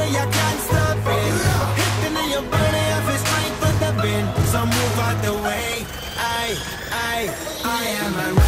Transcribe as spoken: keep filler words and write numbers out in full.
way, I can't stop it. Hitting in your body, I feel strength for the bin. So move out the way. I, I, I am a